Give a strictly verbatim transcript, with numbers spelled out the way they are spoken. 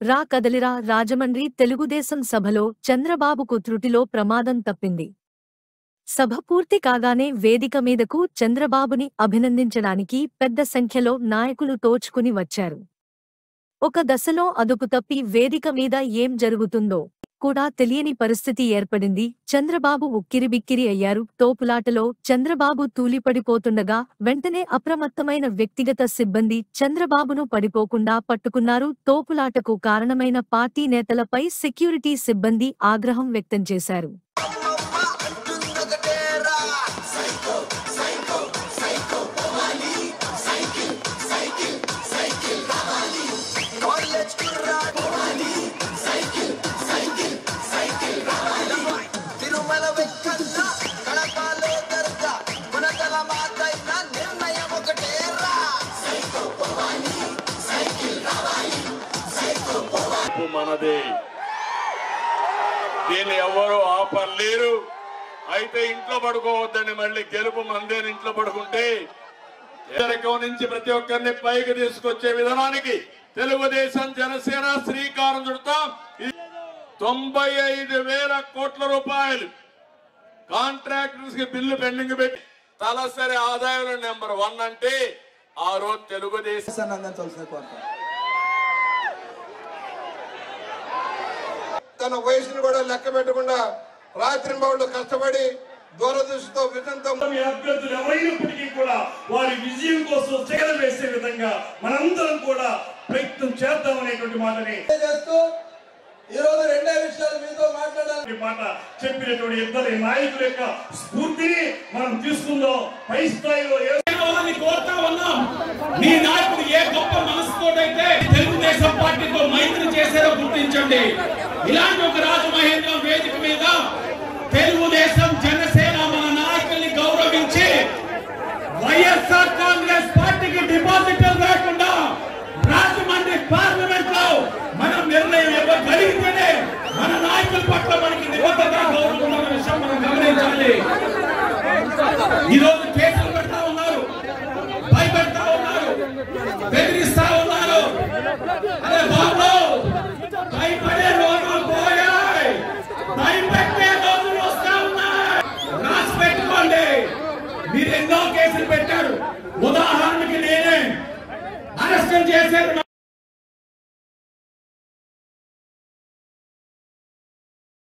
రా కదలిరా రాజమండ్రి తెలుగుదేశం సభలో చంద్రబాబుకు త్రుటిలో ప్రమాదం తప్పింది. సభ పూర్తి కాగానే వేదిక మీదకు చంద్రబాబుని అభినందించడానికి పెద్ద సంఖ్యలో నాయకులు తోచుకుని వచ్చారు. ఒక దశలో అదుపు తప్పి వేదిక మీద ఏం జరుగుతుందో కూడా తెలియని పరిస్థితి ఏర్పడింది. చంద్రబాబు ఉక్కిరిబిక్కిరి అయ్యారు. తోపులాటలో చంద్రబాబు తూలిపడిపోతుండగా వెంటనే అప్రమత్తమైన వ్యక్తిగత సిబ్బంది చంద్రబాబును పడిపోకుండా పట్టుకున్నారు. తోపులాటకు కారణమైన పార్టీ నేతలపై సెక్యూరిటీ సిబ్బంది ఆగ్రహం వ్యక్తం చేశారు. మనదే, దీన్ని ఎవరు ఆపలేరు. అయితే ఇంట్లో పడుకోవద్దని మళ్ళీ గెలుపు మందేని ఇంట్లో పడుకుంటే ఎదరికం నుంచి ప్రతి ఒక్కరిని పైకి తీసుకొచ్చే విధానానికి తెలుగుదేశం జనసేన శ్రీకారం చుడతాం. తొంభై ఐదు వేల కోట్ల రూపాయలు కాంట్రాక్టర్స్ కి బిల్లు పెండింగ్ పెట్టి తలసరి ఆదాయంలో నెంబర్ వన్ అంటే ఆ రోజు తెలుగుదేశం తన వయసును కూడా లెక్క పెట్టకుండా రాత్రి బౌళ్ళు కష్టపడి దూరదృష్టితో విజయంతో అభ్యర్థులు ఎవరైనప్పటికీ కూడా వారి విజయం కోసం చెగల వేసే విధంగా మనందరం కూడా ప్రయత్నం చేద్దాం అనేటువంటి మాటని చేస్తూ ఈ రోజు రెండే విషయాలు మీతో మాట్లాడాలి మాట చెప్పినటువంటి ఇద్దరు నాయకుల యొక్క స్ఫూర్తిని మనం తీసుకుందాం. పై స్థాయిలో కోరుతా ఉన్నాం. మీ నాయకుడు ఏ గొప్ప మనసుతోటైతే తెలుగుదేశం పార్టీతో మైత్రి చేశారో గుర్తించండి. ఇలాంటి ఒక రాజమహేంద్రం వేదిక మీద తెలుగుదేశం జనసేన మన నాయకుల్ని గౌరవించి వైఎస్ఆర్ కాంగ్రెస్ పార్టీకి డిపాజిట్లు రాకుండా రాజమండ్రి పార్లమెంట్ లో మనం నిర్ణయం ఇవ్వగలిగితేనే మన నాయకుల పట్ల మనకి నిబద్ధత గౌరవం ఉన్న విషయం మనం గమనించాలి. ఈ రోజు కేసులు పెడతా ఉన్నారు, భయపెడతా ఉన్నారు, బెదిరిస్తా ఉన్నారు. అరే బాబు, భయపడే రోజులు పోయాయి, భయపెట్టే రోజులు వస్తా ఉన్నాయి. రాసి పెట్టుకోండి. మీరు ఎన్నో కేసులు పెట్టారు. ఉదాహరణకి నేనే అరెస్ట్ చేశారు.